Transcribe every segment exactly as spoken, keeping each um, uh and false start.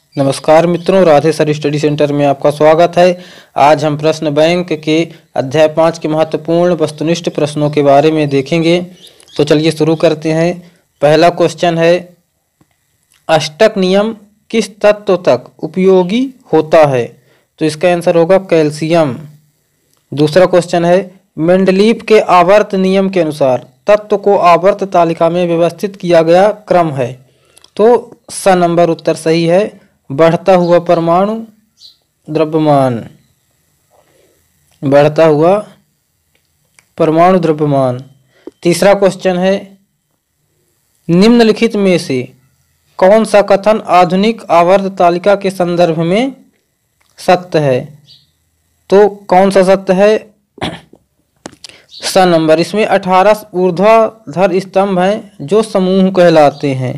नमस्कार मित्रों, Radhe sir study centre में आपका स्वागत है। आज हम प्रश्न बैंक के अध्याय पाँच के महत्वपूर्ण वस्तुनिष्ठ प्रश्नों के बारे में देखेंगे। तो चलिए शुरू करते हैं। पहला क्वेश्चन है, अष्टक नियम किस तत्व तक उपयोगी होता है? तो इसका आंसर होगा कैल्शियम। दूसरा क्वेश्चन है, मेंडलीफ के आवर्त नियम के अनुसार तत्व को आवर्त तालिका में व्यवस्थित किया गया क्रम है। तो स नंबर उत्तर सही है, बढ़ता हुआ परमाणु द्रव्यमान। बढ़ता हुआ परमाणु द्रव्यमान। तीसरा क्वेश्चन है, निम्नलिखित में से कौन सा कथन आधुनिक आवर्त तालिका के संदर्भ में सत्य है? तो कौन सा सत्य है? स नंबर। इसमें अठारह ऊर्ध्वाधर स्तंभ हैं जो समूह कहलाते हैं।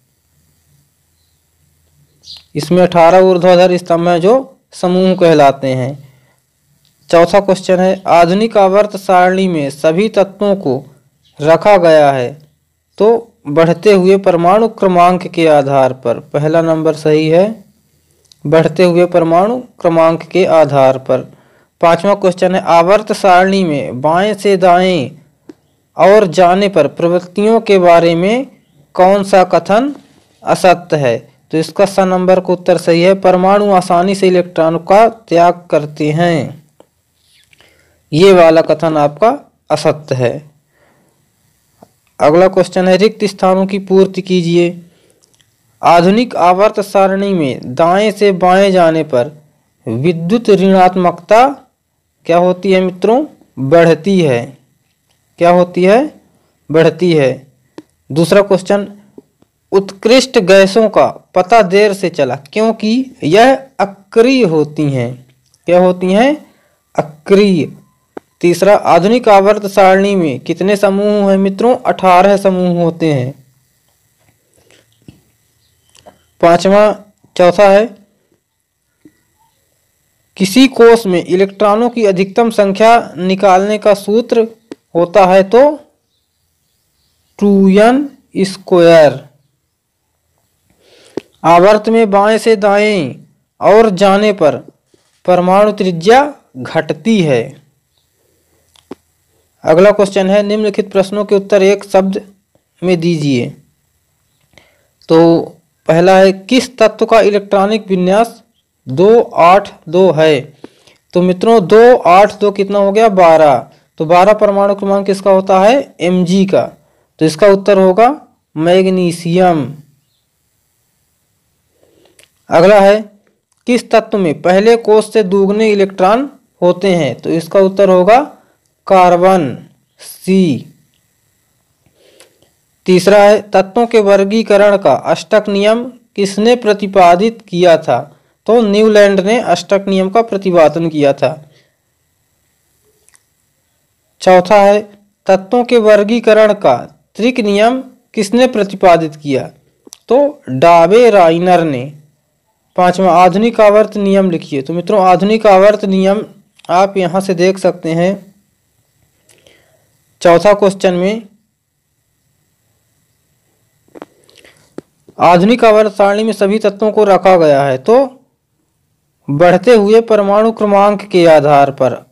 इसमें अठारह ऊर्ध्वाधर स्तंभ हैं जो समूह कहलाते हैं। चौथा क्वेश्चन है, आधुनिक आवर्त सारणी में सभी तत्वों को रखा गया है तो बढ़ते हुए परमाणु क्रमांक के आधार पर। पहला नंबर सही है, बढ़ते हुए परमाणु क्रमांक के आधार पर। पांचवा क्वेश्चन है, आवर्त सारणी में बाएं से दाएं और जाने पर प्रवृत्तियों के बारे में कौन सा कथन असत्य है? तो इसका स नंबर का उत्तर सही है, परमाणु आसानी से इलेक्ट्रॉन का त्याग करते हैं। ये वाला कथन आपका असत्य है। अगला क्वेश्चन है, रिक्त स्थानों की पूर्ति कीजिए। आधुनिक आवर्त सारणी में दाएं से बाएं जाने पर विद्युत ऋणात्मकता क्या होती है मित्रों? बढ़ती है। क्या होती है? बढ़ती है। दूसरा क्वेश्चन, उत्कृष्ट गैसों का पता देर से चला क्योंकि यह अक्रिय होती हैं। क्या होती हैं? अक्रिय। तीसरा, आधुनिक आवर्त सारणी में कितने समूह हैं मित्रों? अठारह समूह होते हैं। पांचवा चौथा है, किसी कोष में इलेक्ट्रॉनों की अधिकतम संख्या निकालने का सूत्र होता है तो टू एन स्क्वायर। आवर्त में बाएं से दाएं और जाने पर परमाणु त्रिज्या घटती है। अगला क्वेश्चन है, निम्नलिखित प्रश्नों के उत्तर एक शब्द में दीजिए। तो पहला है, किस तत्व का इलेक्ट्रॉनिक विन्यास दो आठ दो है? तो मित्रों दो आठ दो कितना हो गया? बारह। तो बारह परमाणु क्रमांक किसका होता है? एमजी का। तो इसका उत्तर होगा मैग्नीशियम। अगला है, किस तत्व में पहले कोष से दुगने इलेक्ट्रॉन होते हैं? तो इसका उत्तर होगा कार्बन, सी। तीसरा है, तत्वों के वर्गीकरण का अष्टक नियम किसने प्रतिपादित किया था? तो न्यूलैंड ने अष्टक नियम का प्रतिपादन किया था। चौथा है, तत्वों के वर्गीकरण का त्रिक नियम किसने प्रतिपादित किया? तो डाबे राइनर ने। पांचवा, आधुनिक आवर्त नियम लिखिए। तो मित्रों आधुनिक आवर्त नियम आप यहां से देख सकते हैं। चौथा क्वेश्चन में, आधुनिक आवर्त सारणी में सभी तत्वों को रखा गया है तो बढ़ते हुए परमाणु क्रमांक के आधार पर।